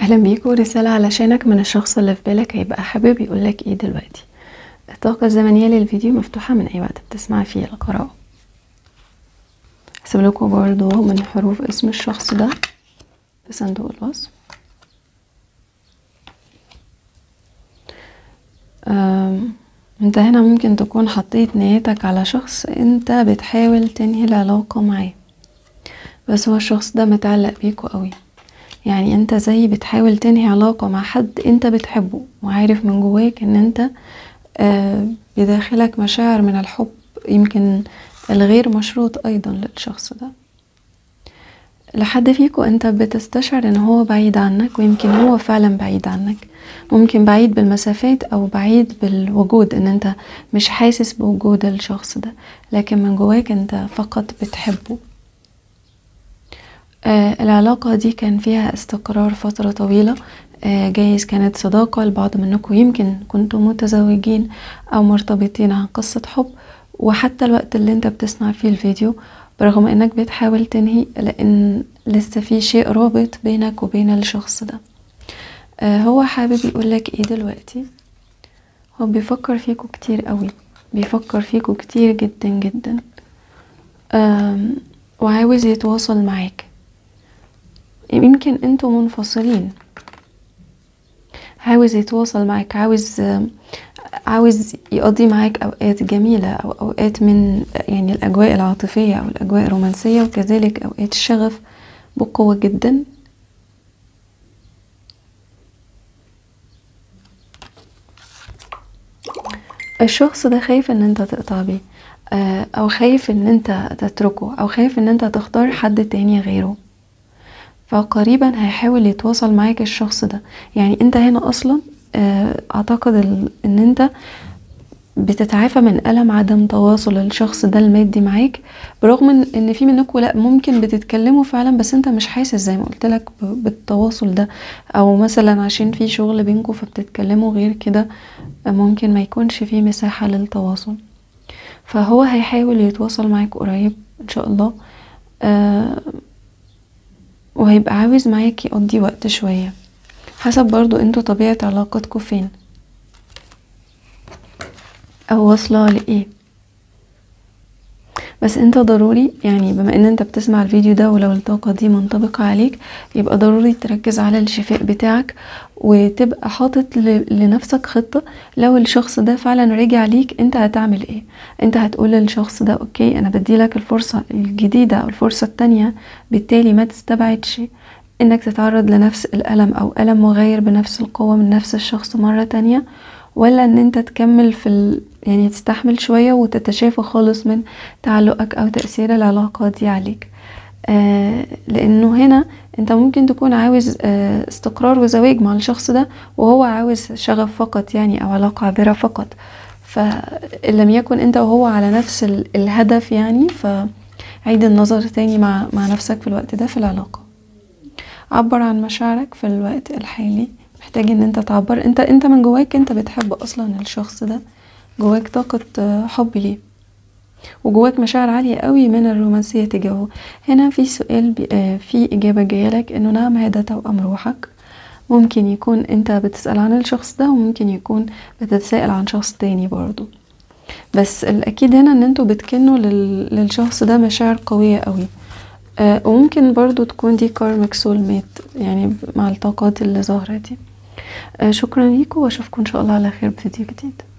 اهلا بيكوا. رسالة علشانك من الشخص اللي في بالك هيبقى حابب يقولك ايه دلوقتي. الطاقة الزمنية للفيديو مفتوحة من اي وقت بتسمع فيه القراءة. هسيب لكم برضو من حروف اسم الشخص ده في صندوق الوصف. انت هنا ممكن تكون حطيت نيتك على شخص انت بتحاول تنهي العلاقة معاه، بس هو الشخص ده متعلق بيكوا قوي. يعني انت زي بتحاول تنهي علاقة مع حد انت بتحبه وعارف من جواك ان انت بداخلك مشاعر من الحب، يمكن الغير مشروط ايضا للشخص ده. لحد فيكو انت بتستشعر ان هو بعيد عنك، ويمكن هو فعلا بعيد عنك، ممكن بعيد بالمسافات او بعيد بالوجود، ان انت مش حاسس بوجود الشخص ده، لكن من جواك انت فقط بتحبه. العلاقة دي كان فيها استقرار فترة طويلة، جايز كانت صداقة، البعض منكم يمكن كنتوا متزوجين او مرتبطين عن قصة حب، وحتى الوقت اللي انت بتسمع فيه الفيديو برغم انك بتحاول تنهي، لان لسه في شيء رابط بينك وبين الشخص ده. هو حابب يقولك ايه دلوقتي؟ هو بيفكر فيكوا كتير قوي، بيفكر فيكوا كتير جدا جدا، وعاوز يتواصل معاك. يمكن انتوا منفصلين، عاوز يتواصل معاك، عاوز يقضي معاك اوقات جميلة، او اوقات من يعني الاجواء العاطفية او الاجواء الرومانسية، وكذلك اوقات الشغف بقوة جدا. الشخص ده خايف ان انت تقطع بيه، او خايف ان انت تتركه، او خايف ان انت تختار حد تاني غيره، فقريبا هيحاول يتواصل معاك الشخص ده. يعني انت هنا اصلا اعتقد ان انت بتتعافى من ألم عدم تواصل الشخص ده المادي معاك، برغم ان في منكم لا ممكن بتتكلموا فعلا، بس انت مش حاسس زي ما قلت لك بالتواصل ده، او مثلا عشان في شغل بينكم فبتتكلموا، غير كده ممكن ما يكونش في مساحة للتواصل. فهو هيحاول يتواصل معاك قريب ان شاء الله، وهيبقى عاوز معاك يقضي وقت شوية، حسب برضو انتوا طبيعة علاقتكم فين او واصلة لايه. بس انت ضروري، يعني بما ان انت بتسمع الفيديو ده ولو الطاقة دي منطبقة عليك، يبقى ضروري تركز على الشفاء بتاعك، وتبقى حاطط لنفسك خطة. لو الشخص ده فعلا رجع ليك انت هتعمل ايه؟ انت هتقول للشخص ده اوكي انا بديلك الفرصة الجديدة او الفرصة التانية، بالتالي ما تستبعدش انك تتعرض لنفس الألم او ألم مغاير بنفس القوة من نفس الشخص مرة تانية، ولا ان انت تكمل يعني تستحمل شوية وتتشافى خالص من تعلقك او تأثير العلاقة دي عليك. لانه هنا انت ممكن تكون عاوز استقرار وزواج مع الشخص ده، وهو عاوز شغف فقط، يعني او علاقة عابرة فقط. فإن لم يكن انت وهو على نفس الهدف، يعني فعيد النظر تاني مع نفسك في الوقت ده في العلاقة. عبر عن مشاعرك في الوقت الحالي، محتاج ان انت تعبر. انت من جواك انت بتحب اصلا الشخص ده، جواك طاقة حب ليه، وجواك مشاعر عالية قوي من الرومانسية تجاهه. هنا في سؤال في اجابة جاية لك انه نعم هذا توأم روحك. ممكن يكون انت بتسأل عن الشخص ده، وممكن يكون بتتساءل عن شخص تاني برضو، بس الاكيد هنا ان انتوا بتكنوا للشخص ده مشاعر قوية قوي. وممكن برضو تكون دي كارمك سول ميت، يعني مع الطاقات اللي ظاهرة دي. شكرا ليكم، واشوفكم ان شاء الله على خير بفيديو جديد.